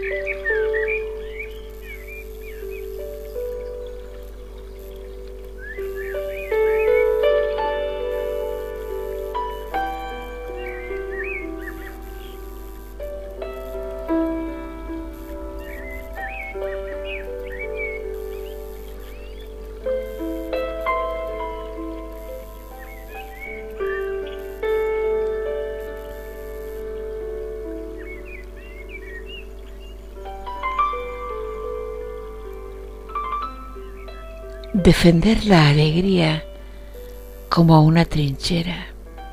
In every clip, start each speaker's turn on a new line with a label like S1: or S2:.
S1: Defender la alegría como una trinchera.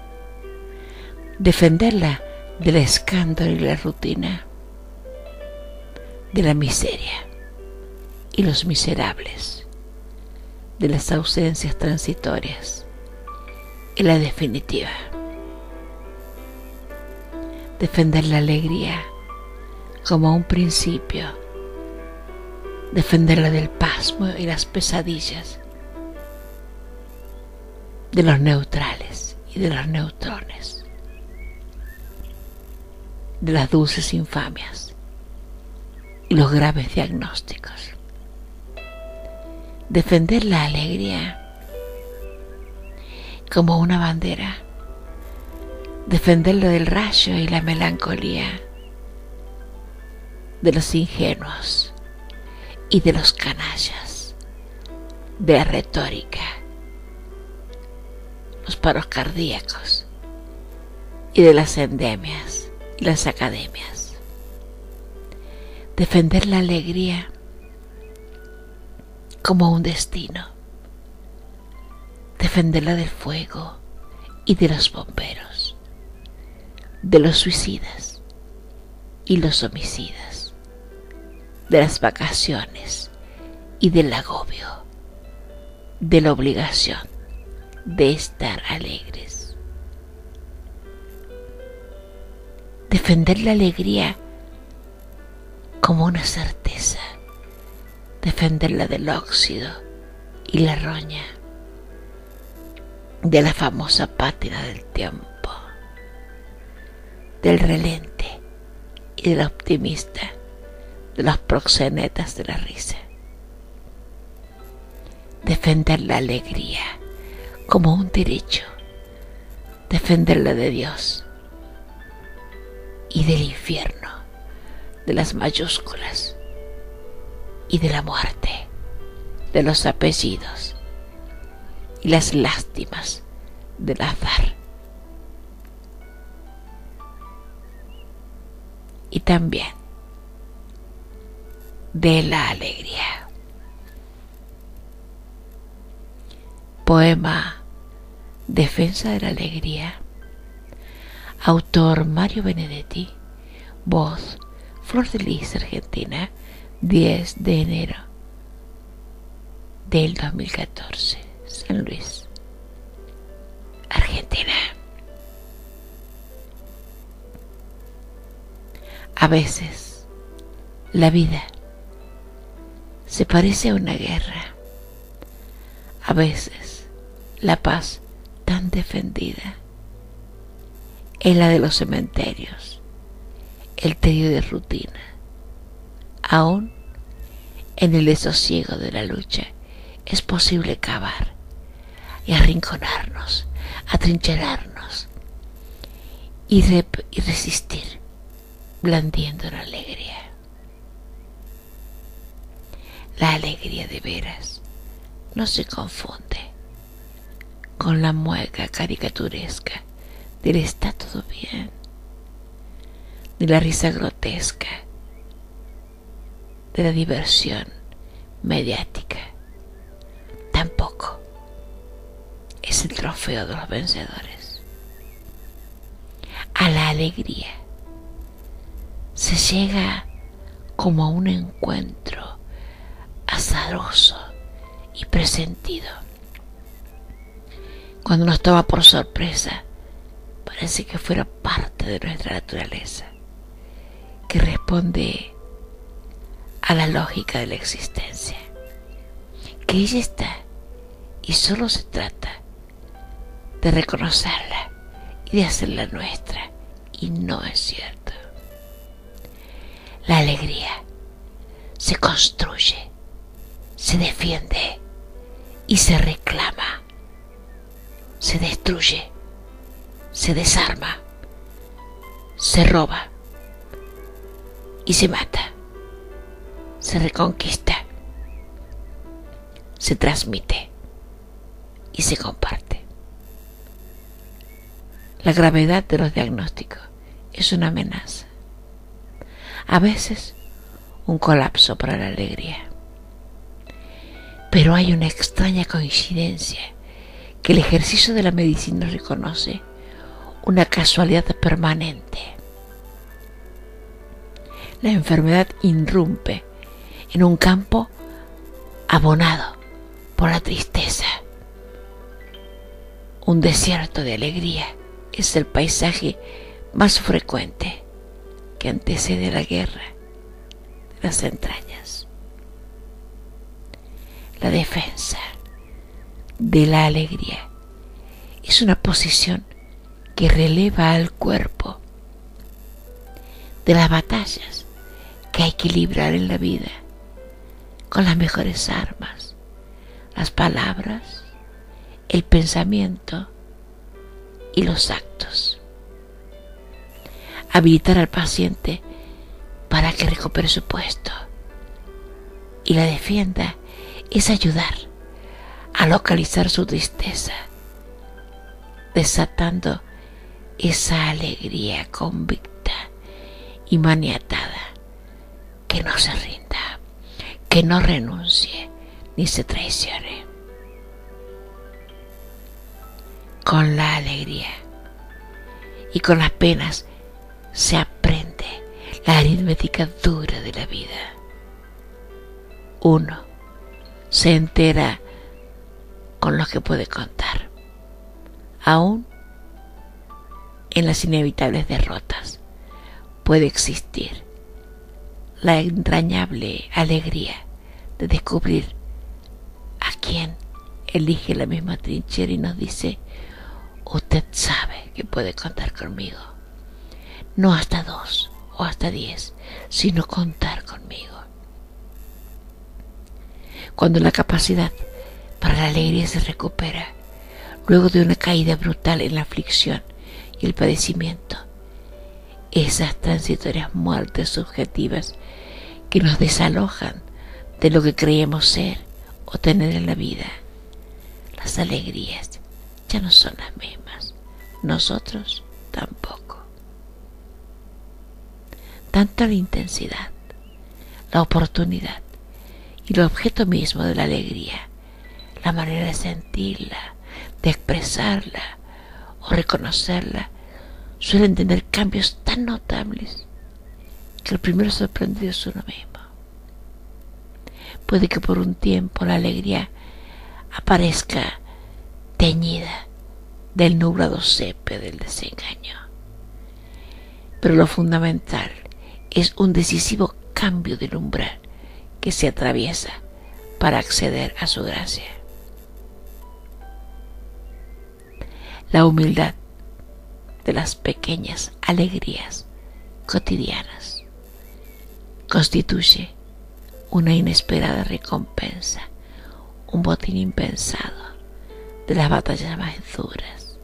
S1: Defenderla del escándalo y la rutina, de la miseria y los miserables, de las ausencias transitorias y la definitiva. Defender la alegría como un principio. Defenderla del pasmo y las pesadillas, de los neutrales y de los neutrones, de las dulces infamias y los graves diagnósticos. Defender la alegría como una bandera. Defenderla del rayo y la melancolía, de los ingenuos y de los canallas, de la retórica, los paros cardíacos y de las endemias y las academias. Defender la alegría como un destino. Defenderla del fuego y de los bomberos, de los suicidas y los homicidas, de las vacaciones y del agobio, de la obligación de estar alegres. Defender la alegría como una certeza. Defenderla del óxido y la roña, de la famosa pátina del tiempo, del relente y del optimista, de los proxenetas de la risa. Defender la alegría como un derecho. Defenderla de Dios y del infierno, de las mayúsculas y de la muerte, de los apellidos y las lástimas del azar. Y también de la alegría. Poema Defensa de la alegría. Autor Mario Benedetti. Voz Flor de Lis, Argentina, 10 de enero del 2014. San Luis, Argentina. A veces la vida se parece a una guerra. A veces la paz tan defendida es la de los cementerios, el tedio de rutina. Aún en el desosiego de la lucha es posible cavar y arrinconarnos, atrincherarnos y resistir, blandiendo la alegría. La alegría de veras no se confunde con la mueca caricaturesca del está todo bien, de la risa grotesca, de la diversión mediática. Tampoco es el trofeo de los vencedores. A la alegría se llega como a un encuentro azaroso y presentido. Cuando nos toma por sorpresa, parece que fuera parte de nuestra naturaleza, que responde a la lógica de la existencia, que ella está y solo se trata de reconocerla y de hacerla nuestra, y no es cierto. La alegría se construye, se defiende y se reclama, se destruye, se desarma, se roba y se mata, se reconquista, se transmite y se comparte. La gravedad de los diagnósticos es una amenaza. A veces un colapso para la alegría. Pero hay una extraña coincidencia que el ejercicio de la medicina reconoce una casualidad permanente. La enfermedad irrumpe en un campo abonado por la tristeza. Un desierto de alegría es el paisaje más frecuente que antecede la guerra de las entrañas. La defensa de la alegría es una posición que releva al cuerpo de las batallas que hay que librar en la vida con las mejores armas, las palabras, el pensamiento y los actos. Habilitar al paciente para que recupere su puesto y la defienda es ayudar a localizar su tristeza, desatando esa alegría convicta y maniatada que no se rinda, que no renuncie ni se traicione. Con la alegría y con las penas se aprende la aritmética dura de la vida. Uno se entera con lo que puede contar, aún en las inevitables derrotas puede existir la entrañable alegría de descubrir a quien elige la misma trinchera y nos dice: usted sabe que puede contar conmigo, no hasta 2 o hasta 10, sino contar conmigo. Cuando la capacidad para la alegría se recupera luego de una caída brutal en la aflicción y el padecimiento, esas transitorias muertes subjetivas que nos desalojan de lo que creemos ser o tener en la vida, las alegrías ya no son las mismas, nosotros tampoco. Tanto la intensidad, la oportunidad y el objeto mismo de la alegría, la manera de sentirla, de expresarla o reconocerla, suelen tener cambios tan notables que el primero sorprendido es uno mismo. Puede que por un tiempo la alegría aparezca teñida del nublado sepia del desengaño, pero lo fundamental es un decisivo cambio del umbral que se atraviesa para acceder a su gracia. La humildad de las pequeñas alegrías cotidianas constituye una inesperada recompensa, un botín impensado de las batallas más duras.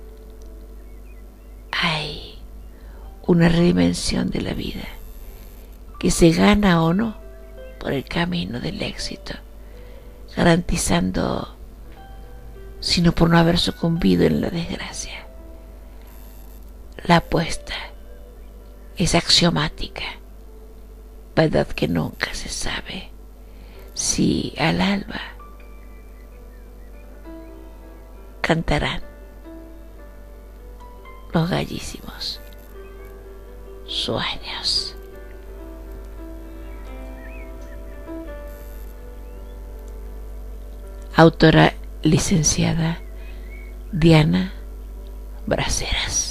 S1: Hay una redimensión de la vida que se gana o no por el camino del éxito, garantizando, sino por no haber sucumbido en la desgracia. La apuesta es axiomática, verdad que nunca se sabe si al alba cantarán los gallísimos sueños. Autora licenciada Diana Braceras.